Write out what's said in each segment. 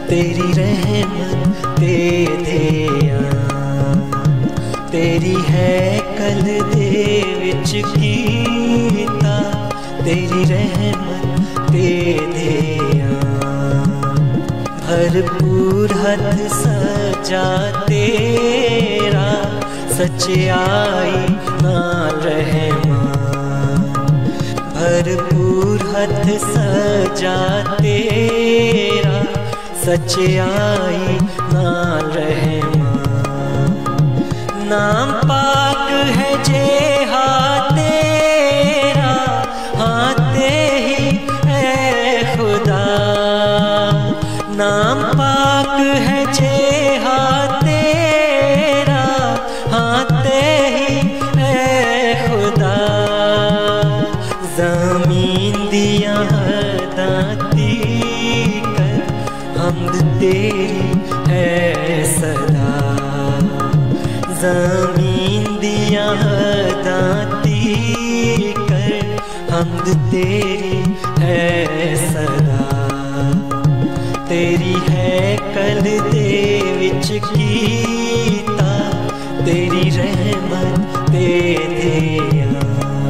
तेरी रहमत ते ध्यान, तेरी है कल दे विच कीता, तेरी रहमत ते ध्यान। भरपूर हथ सजा तेरा, सच्चाई नाल रहमान। भरपूर हथ सजा तेरा, सच्चाई नाल रहमान। नाम पाक है जे हाँ तेरा, हाँ ते ही है खुदा। नाम पाक है जे हाँ तेरा, हाँ ते ही है खुदा। ज़मीन दिया दाती कर, हमद तेरी है सदा। ज़मीन दिया दाती कर, हमद तेरी है सदा। तेरी है कल दे विच कीता, तेरी रहमत ते ध्यान।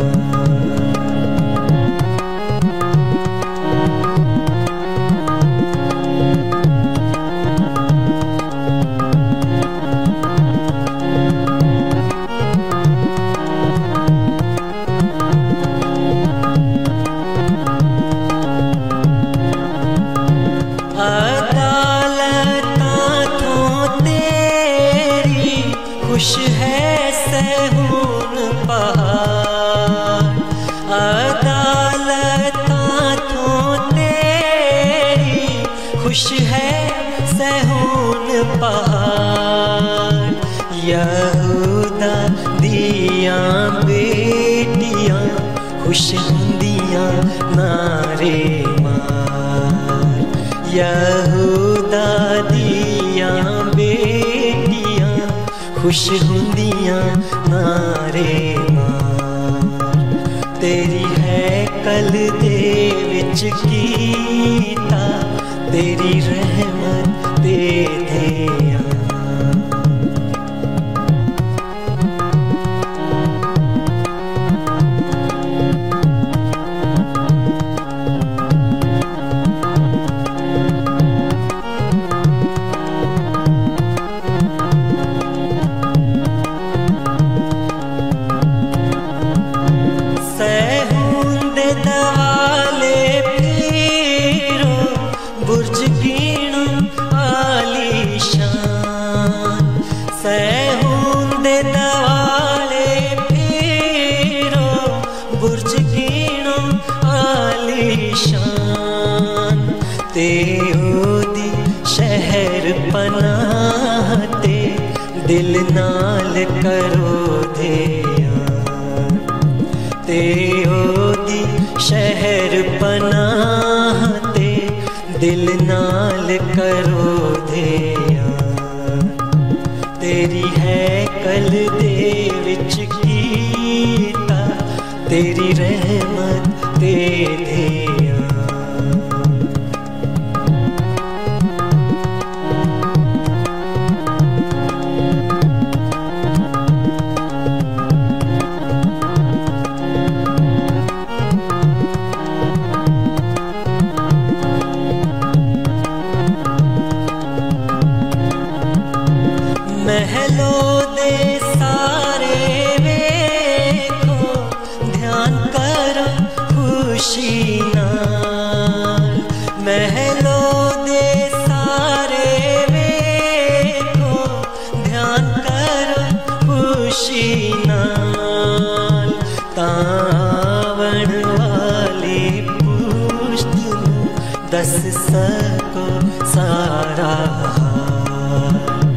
खुश है सहून पहाड़, अदालतां थों तेरी। खुश है सहून पहाड़, यहूदा दियां बेटियां खुश हुंदियां नारे मार। यहूदा दियां बेटियां खुश हुंदियां नारे मार। तेरी है कल दे विच कीता, तेरी रहमत ते ध्यान। बुर्ज गिनो आलीशान, सहून दे दवाले फिरो। बुर्ज गिनो आलीशान, ते ओदी शहर पनाह ते दिल नाल करो ध्यान। ते ओदी शहर पनाह ते दिल नाल करो ध्यान। तेरी है कल दे विच कीता, तेरी रहमत ते ध्यान। महलों दे सारे वेखो, ध्यान करो खुशी नाल। महलों दे सारे वेखो, ध्यान करो खुशी नाल। तावण वाली पुश्त नूं दस सको सारा हाल।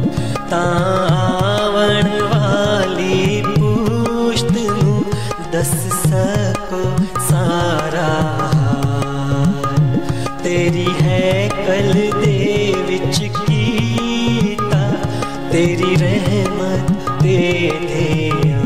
तावण वाली पुश्त नूं दस सको सारा हाल। तेरी है कल दे विच कीता, तेरी रहमत ते ध्यान।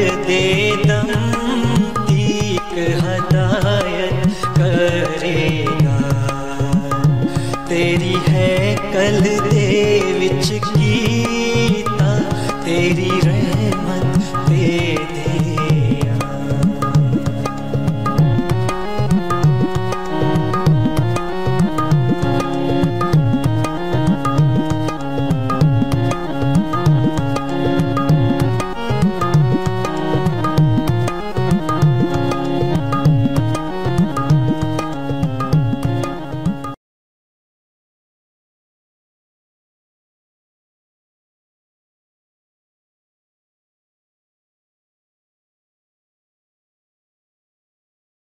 दे